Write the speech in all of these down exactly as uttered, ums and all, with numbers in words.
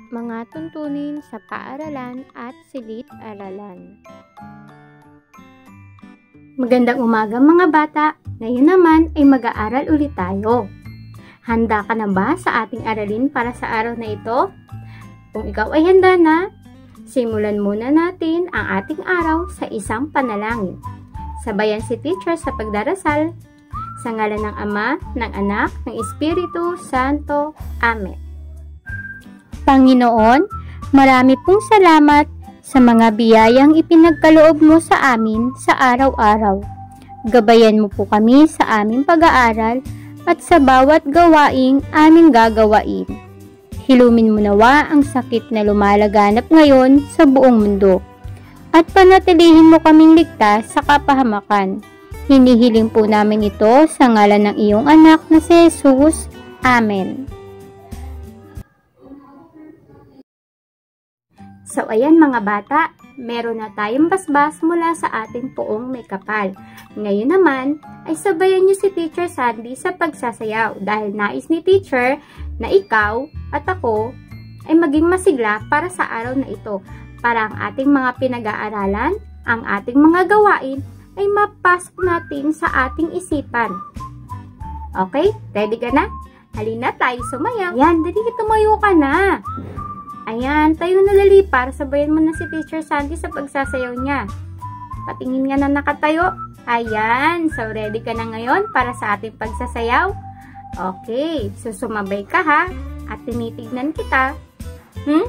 Mga tuntunin sa paaralan at silid-aralan. Magandang umaga mga bata! Ngayon naman ay mag-aaral ulit tayo. Handa ka na ba sa ating aralin para sa araw na ito? Kung ikaw ay handa na, simulan muna natin ang ating araw sa isang panalangin. Sabayan si teacher sa pagdarasal. Sa ngalan ng Ama, ng Anak, ng Espiritu Santo. Amen. Panginoon, marami pong salamat sa mga biyayang ipinagkaloob mo sa amin sa araw-araw. Gabayan mo po kami sa aming pag-aaral at sa bawat gawaing aming gagawain. Hilumin mo nawa ang sakit na lumalaganap ngayon sa buong mundo at panatilihin mo kaming ligtas sa kapahamakan. Hinihiling po namin ito sa ngalan ng iyong anak na si Jesus. Amen. So ayan mga bata, meron na tayong basbas mula sa ating poong may kapal. Ngayon naman ay sabayan niyo si Teacher Sandy sa pagsasayaw dahil nais ni Teacher na ikaw at ako ay maging masigla para sa araw na ito. Para ang ating mga pinag-aaralan, ang ating mga gawain ay mapasok natin sa ating isipan. Okay? Ready ka na? Halina tayo sumayaw. Yan, dali tumayo ka na. Ayan, tayo na dali para sabayan mo na si Teacher Sandy sa pagsasayaw niya. Patingin nga na nakatayo. Ayan, so ready ka na ngayon para sa ating pagsasayaw? Okay, so sumabay ka ha at tinitignan kita. Hmm?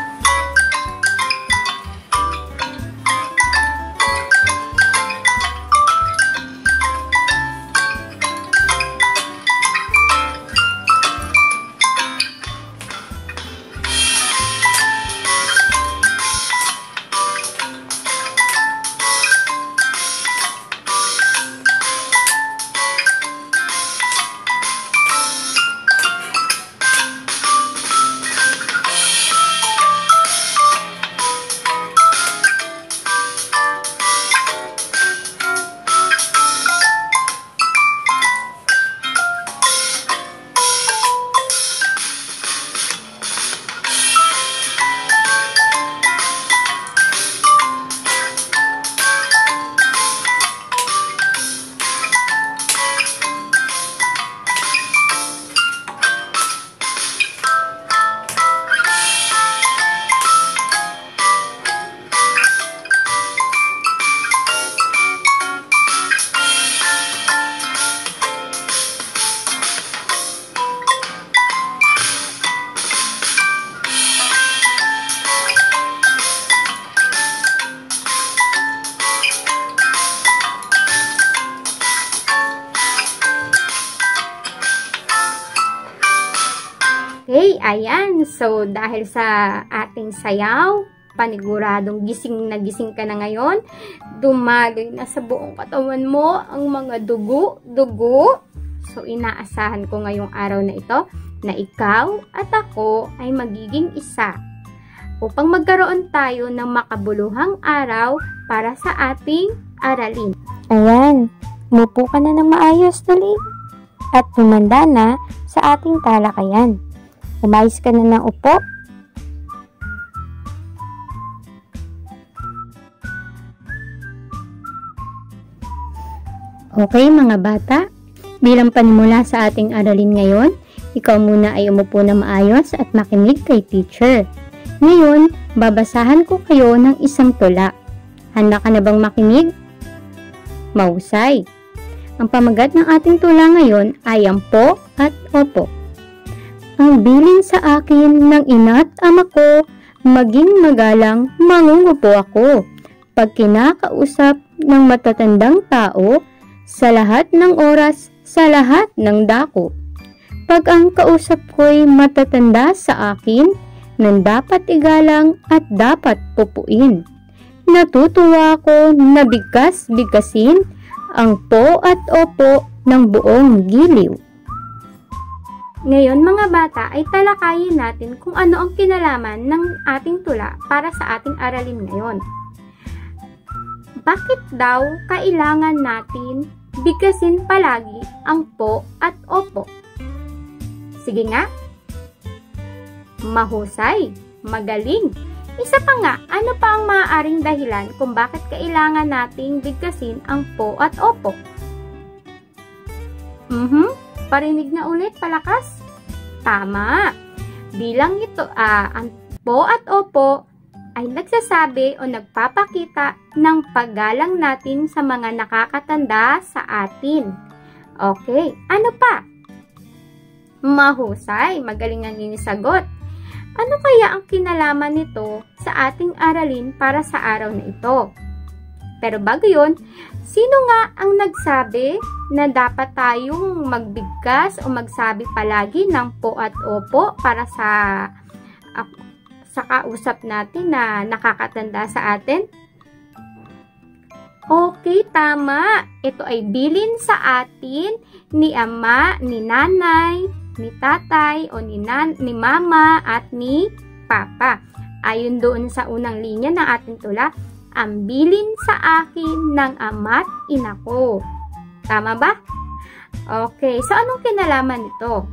Okay, ayan. So, dahil sa ating sayaw, paniguradong gising na gising ka na ngayon, dumaloy na sa buong katawan mo ang mga dugo, dugo. So, inaasahan ko ngayong araw na ito na ikaw at ako ay magiging isa upang magkaroon tayo ng makabuluhang araw para sa ating aralin. Ayan, umupo ka na ng maayos, dali. At humanda na sa ating talakayan. Umayos ka na ng upo. Okay mga bata, bilang panimula sa ating aralin ngayon, ikaw muna ay umupo na maayos at makinig kay teacher. Ngayon, babasahan ko kayo ng isang tula. Handa ka na bang makinig? Mahusay. Ang pamagat ng ating tula ngayon ay ang po at opo. Ang bilin sa akin ng ina't ama ko, maging magalang mangungupo ako. Pag kinakausap ng matatandang tao, sa lahat ng oras, sa lahat ng dako. Pag ang kausap ko'y matatanda sa akin, nang dapat igalang at dapat pupuin. Natutuwa ako na bigkas-bigkasin ang po at opo ng buong giliw. Ngayon mga bata ay talakayin natin kung ano ang kinalaman ng ating tula para sa ating aralin ngayon. Bakit daw kailangan natin bigkasin palagi ang po at opo? Sige nga. Mahusay. Magaling! Isa pa nga, ano pa ang maaaring dahilan kung bakit kailangan nating bigkasin ang po at opo? Mhm, parinig na ulit, palakas. Tama! Bilang ito, ah, ang po at opo ay nagsasabi o nagpapakita ng paggalang natin sa mga nakakatanda sa atin. Okay, ano pa? Mahusay, magaling ang inisagot. Ano kaya ang kinalaman nito sa ating aralin para sa araw na ito? Pero bago yun, sino nga ang nagsabi na dapat tayong magbigkas o magsabi palagi ng po at opo para sa, uh, sa kausap natin na nakakatanda sa atin? Okay, tama. Ito ay bilin sa atin ni ama, ni nanay, ni tatay o ni, nan ni mama at ni papa. Ayon doon sa unang linya ng ating tula, ang bilin sa akin ng ama't ina ko. Tama ba? Okay, so anong kinalaman nito?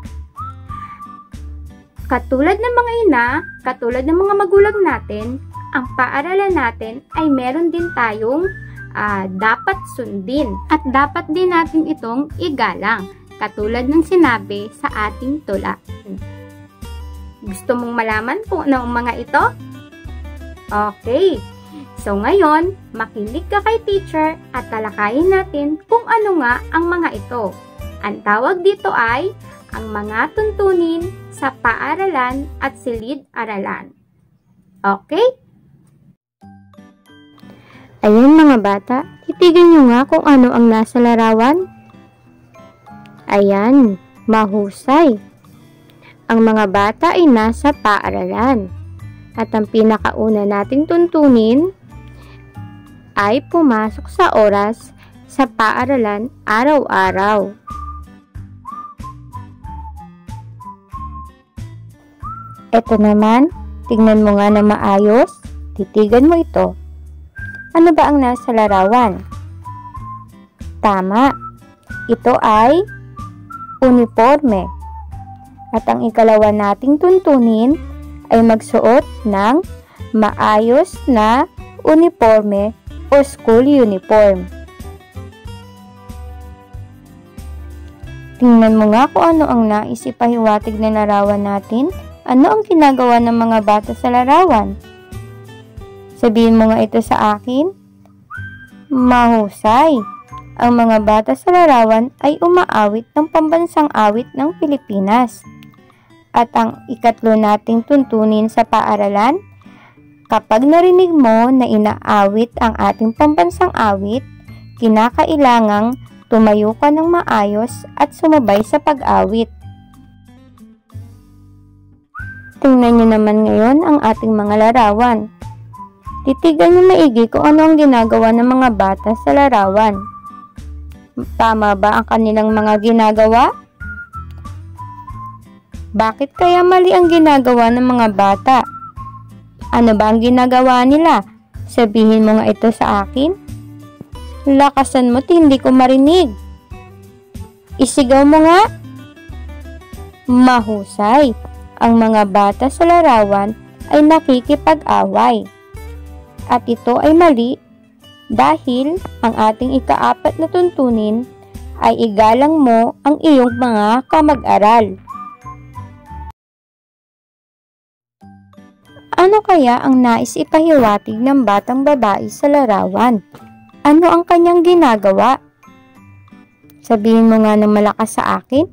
Katulad ng mga ina, katulad ng mga magulang natin, ang paaralan natin ay meron din tayong uh, dapat sundin at dapat din natin itong igalang. Katulad ng sinabi sa ating tula. Gusto mong malaman kung ano ang mga ito? Okay. So ngayon, makinig ka kay teacher at talakayin natin kung ano nga ang mga ito. Ang tawag dito ay ang mga tuntunin sa paaralan at silid-aralan. Okay? Ayun mga bata, titigan nyo nga kung ano ang nasa larawan. Ayan, mahusay. Ang mga bata ay nasa paaralan. At ang pinakauna nating tuntunin ay pumasok sa oras sa paaralan araw-araw. Ito naman, tingnan mo nga na maayos. Titigan mo ito. Ano ba ang nasa larawan? Tama. Ito ay uniforme. At ang ikalawa nating tuntunin ay magsuot ng maayos na uniforme o school uniform. Tingnan mo nga kung ano ang nais ipahiwatig na larawan natin. Ano ang ginagawa ng mga bata sa larawan? Sabihin mo nga ito sa akin. Mahusay. Ang mga bata sa larawan ay umaawit ng pambansang awit ng Pilipinas. At ang ikatlo nating tuntunin sa paaralan, kapag narinig mo na inaawit ang ating pambansang awit, kinakailangang tumayo ka ng maayos at sumabay sa pag-awit. Tingnan nyo naman ngayon ang ating mga larawan. Titigan nyo maigi kung ano ang ginagawa ng mga bata sa larawan. Tama ba ang kanilang mga ginagawa? Bakit kaya mali ang ginagawa ng mga bata? Ano ba ang ginagawa nila? Sabihin mo nga ito sa akin. Lakasan mo, hindi ko marinig. Isigaw mo nga. Mahusay. Ang mga bata sa larawan ay nakikipag-away. At ito ay mali dahil ang ating ikaapat na tuntunin ay igalang mo ang iyong mga kamag-aral. Ano kaya ang nais ipahiwatig ng batang babae sa larawan? Ano ang kanyang ginagawa? Sabihin mo nga ng malakas sa akin.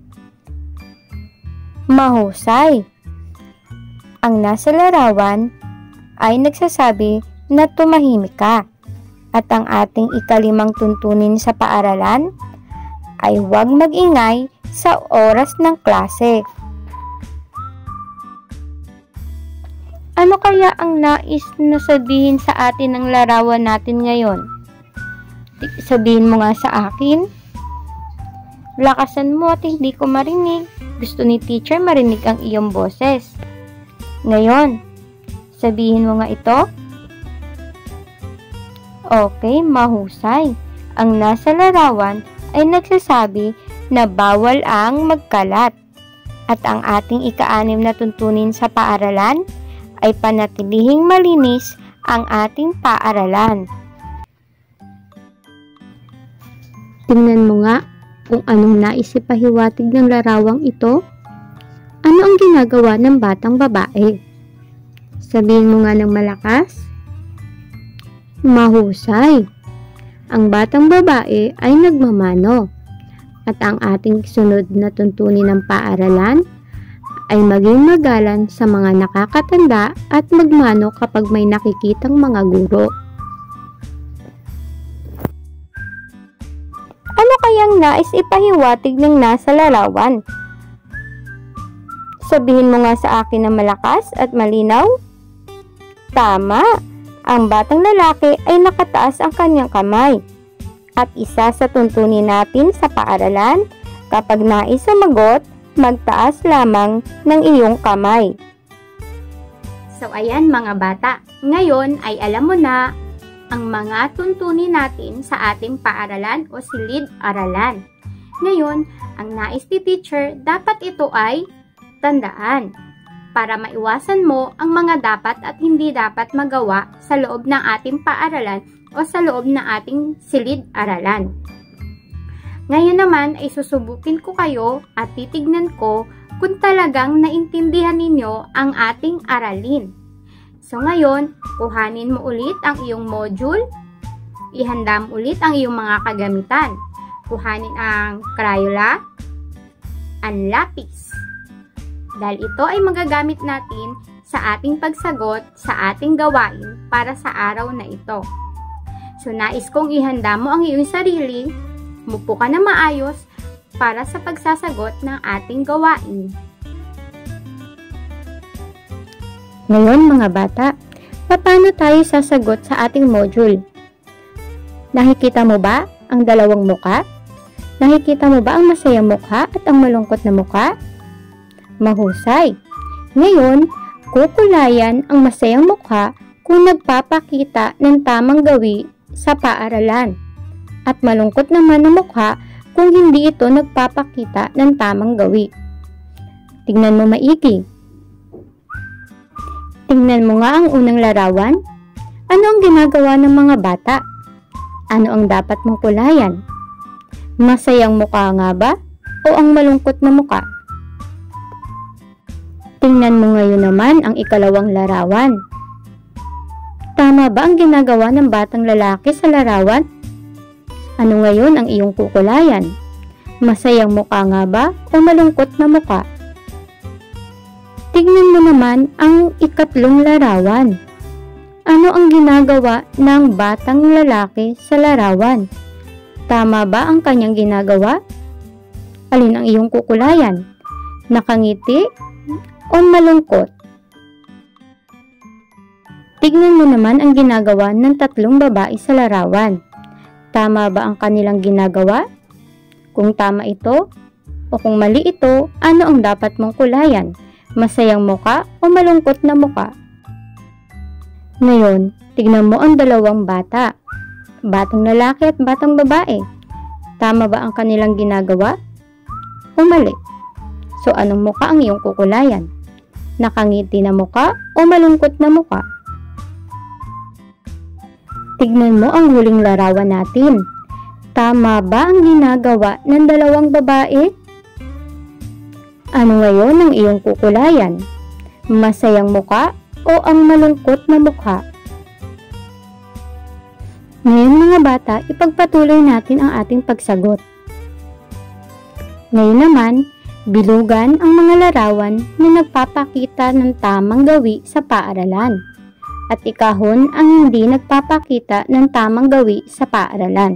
Mahusay. Ang nasa larawan ay nagsasabi na tumahimik ka. At ang ating ikalimang tuntunin sa paaralan ay huwag mag-ingay sa oras ng klase. Ano kaya ang nais na sabihin sa atin ng larawan natin ngayon? Sabihin mo nga sa akin. Lakasan mo at hindi ko marinig. Gusto ni teacher marinig ang iyong boses. Ngayon, sabihin mo nga ito. Okay, mahusay. Ang nasa larawan ay nagsasabi na bawal ang magkalat. At ang ating ika-anim na tuntunin sa paaralan ay panatilihing malinis ang ating paaralan. Tingnan mo nga kung anong nais ipahiwatig ng larawang ito. Ano ang ginagawa ng batang babae? Sabihin mo nga ng malakas. Mahusay. Ang batang babae ay nagmamano. At ang ating sunod na tuntunin ng paaralan ay maging magalan sa mga nakakatanda at magmano kapag may nakikitang mga guro. Ano kayang nais ipahiwatig ng nasa larawan? Sabihin mo nga sa akin na malakas at malinaw. Tama! Ang batang lalaki ay nakataas ang kanyang kamay. At isa sa tuntunin natin sa paaralan, kapag nais sumagot, magtaas lamang ng iyong kamay. So ayan mga bata, ngayon ay alam mo na ang mga tuntunin natin sa ating paaralan o silid-aralan. Ngayon, ang nais ni teacher, dapat ito ay tandaan para maiwasan mo ang mga dapat at hindi dapat magawa sa loob ng ating paaralan o sa loob ng ating silid-aralan. Ngayon naman ay susubukin ko kayo at titignan ko kung talagang naintindihan ninyo ang ating aralin. So ngayon, kuhanin mo ulit ang iyong module, ihanda mo ulit ang iyong mga kagamitan. Kuhanin ang Crayola, ang lapis. Dahil ito ay magagamit natin sa ating pagsagot sa ating gawain para sa araw na ito. So nais kong ihanda mo ang iyong sarili, mupo ka na maayos para sa pagsasagot ng ating gawain. Ngayon mga bata, paano tayo sasagot sa ating module? Nakikita mo ba ang dalawang muka? Nakikita mo ba ang masayang mukha at ang malungkot na mukha? Mahusay! Ngayon, kukulayan ang masayang mukha kung nagpapakita ng tamang gawi sa paaralan. At malungkot naman ang mukha kung hindi ito nagpapakita ng tamang gawi. Tingnan mo maigi. Tingnan mo nga ang unang larawan. Ano ang ginagawa ng mga bata? Ano ang dapat mong kulayan? Masayang mukha nga ba? O ang malungkot na mukha? Tingnan mo ngayon naman ang ikalawang larawan. Tama ba ang ginagawa ng batang lalaki sa larawan? Ano ngayon ang iyong kukulayan? Masayang mukha nga ba o malungkot na mukha? Tignan mo naman ang ikatlong larawan. Ano ang ginagawa ng batang lalaki sa larawan? Tama ba ang kanyang ginagawa? Alin ang iyong kukulayan? Nakangiti o malungkot? Tignan mo naman ang ginagawa ng tatlong babae sa larawan. Tama ba ang kanilang ginagawa? Kung tama ito o kung mali ito, ano ang dapat mong kulayan? Masayang muka o malungkot na muka? Ngayon, tignan mo ang dalawang bata. Batang lalaki at batang babae. Tama ba ang kanilang ginagawa? O mali? So, anong muka ang iyong kukulayan? Nakangiti na muka o malungkot na muka? Tignan mo ang huling larawan natin. Tama ba ang ginagawa ng dalawang babae? Ano ngayon ang iyong kukulayan? Masayang muka o ang malungkot na mukha? Ngayon mga bata, ipagpatuloy natin ang ating pagsagot. Ngayon naman, bilugan ang mga larawan na nagpapakita ng tamang gawi sa paaralan at ikahon ang hindi nagpapakita ng tamang gawi sa paaralan.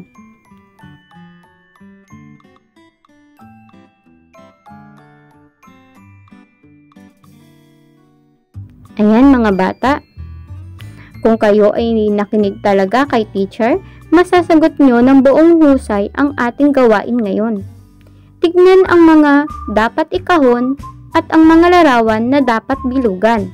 Ayan mga bata, kung kayo ay nakinig talaga kay teacher, masasagot nyo ng buong husay ang ating gawain ngayon. Tignan ang mga dapat ikahon at ang mga larawan na dapat bilugan.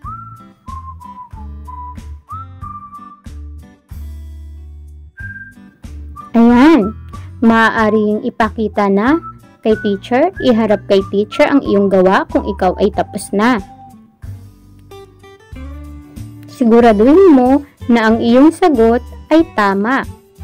Ayan, maaaring ipakita na kay teacher, iharap kay teacher ang iyong gawa kung ikaw ay tapos na. Siguraduhin mo na ang iyong sagot ay tama.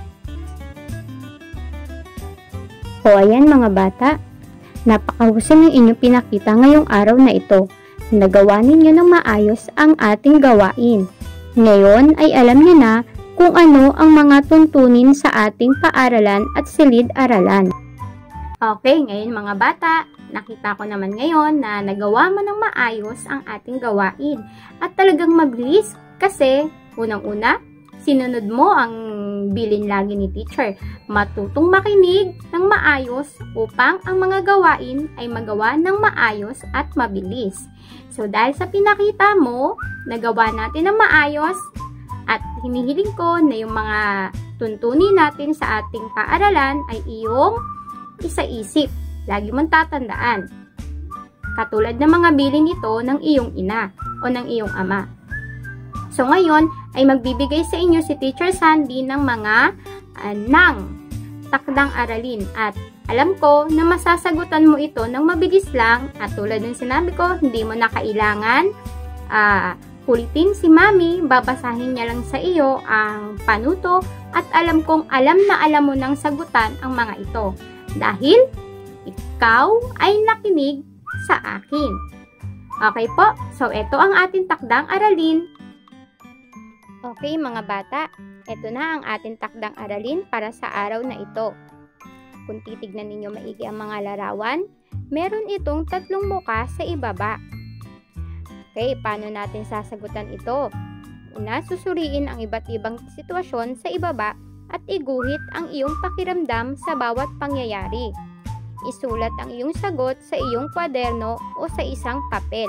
O ayan mga bata, napakahusay ng inyong pinakita ngayong araw na ito. Nagawa ninyo ng maayos ang ating gawain. Ngayon ay alam niyo na kung ano ang mga tuntunin sa ating paaralan at silid-aralan. Okay, ngayon mga bata, nakita ko naman ngayon na nagawa mo ng maayos ang ating gawain. At talagang mabilis kasi unang-una, sinunod mo ang bilin lagi ni teacher. Matutong makinig ng maayos upang ang mga gawain ay magawa ng maayos at mabilis. So dahil sa pinakita mo, nagawa natin ng maayos at hinihiling ko na yung mga tuntunin natin sa ating paaralan ay iyong isa-isip. Lagi mong tatandaan. Katulad ng mga bilin ito ng iyong ina o ng iyong ama. So ngayon ay magbibigay sa inyo si Teacher Sandy ng mga uh, ng takdang aralin at alam ko na masasagutan mo ito ng mabilis lang at tulad ng sinabi ko, hindi mo na kailangan uh, kulitin si Mami, babasahin niya lang sa iyo ang panuto at alam kong alam na alam mo ng sagutan ang mga ito dahil ikaw ay nakinig sa akin. Okay po, so ito ang ating takdang aralin. Okay mga bata, ito na ang ating takdang aralin para sa araw na ito. Kung titignan ninyo maigi ang mga larawan, meron itong tatlong muka sa ibaba. Okay, paano natin sasagutan ito? Una, susuriin ang iba't ibang sitwasyon sa ibaba at iguhit ang iyong pakiramdam sa bawat pangyayari. Isulat ang iyong sagot sa iyong kwaderno o sa isang papel.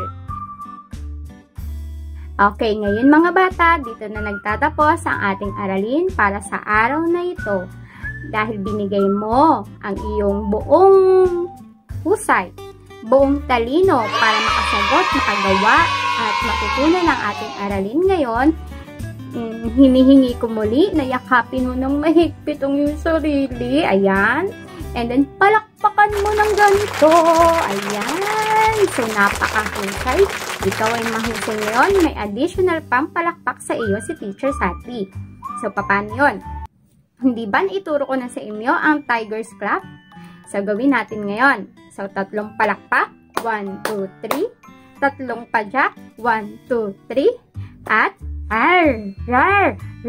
Okay, ngayon mga bata, dito na nagtatapos ang ating aralin para sa araw na ito. Dahil binigay mo ang iyong buong husay, buong talino para makasagot, makagawa at matutunan ang ating aralin ngayon, mm, hinihingi ko muli na yakapin mo ng mahigpit ang iyong sarili. Ayan. And then, palakpakan mo ng ganito. Ayan. So, napakahusay. Ikaw ay mahusay ngayon. May additional pampalakpak sa iyo si Teacher Sandy. So, paano yun? Hindi ba naituro ko na sa inyo ang Tiger's Clap? So, gawin natin ngayon. So, tatlong palakpak. one, two, three. Tatlong pajak. one, two, three. At ar, rar,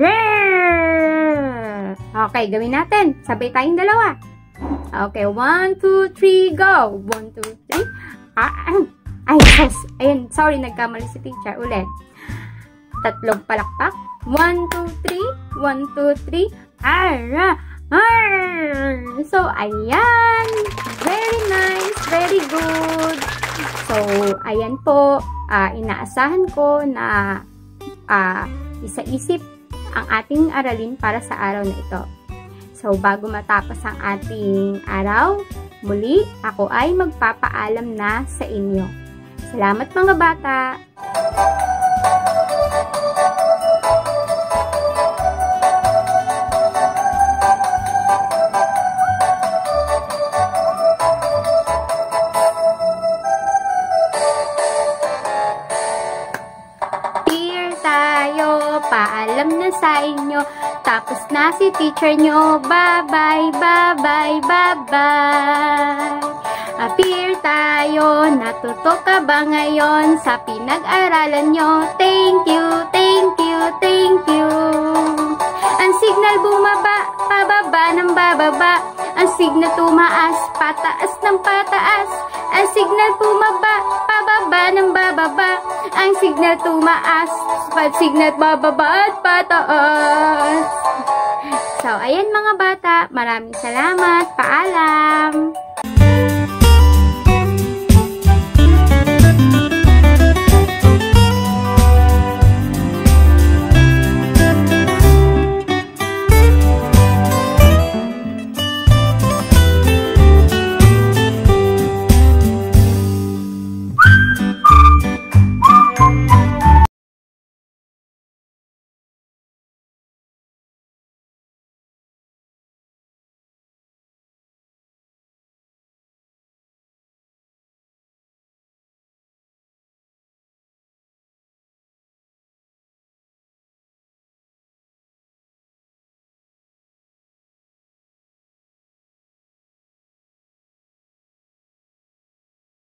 rar. Okay, gawin natin. Sabay tayong dalawa. Okay, one, two, three, go. one, two, three. Ah, ay, yes. Ayun, sorry, nagkamali si teacher. Ulit. Tatlong palakpak. one, two, three. one, two, three. Ar, ar. So, ayan. Very nice. Very good. So, ayan po. Uh, inaasahan ko na uh, isa-isip ang ating aralin para sa araw na ito. So, bago matapos ang ating araw, muli ako ay magpapaalam na sa inyo. Salamat mga bata! Here tayo, paalam na sa inyo. Tapos na si teacher nyo. Bye-bye, bye-bye, bye-bye. Appear tayo. Natuto ka ba ngayon sa pinag-aralan nyo? Thank you, thank you, thank you. Ang signal bumaba, pababa ng bababa. Ang signal tumaas, pataas ng pataas. Ang signal bumaba, pababa ng bababa. Ang signal tumaas, pag signal bababa at pataas. So, ayan mga bata, maraming salamat. Paalam!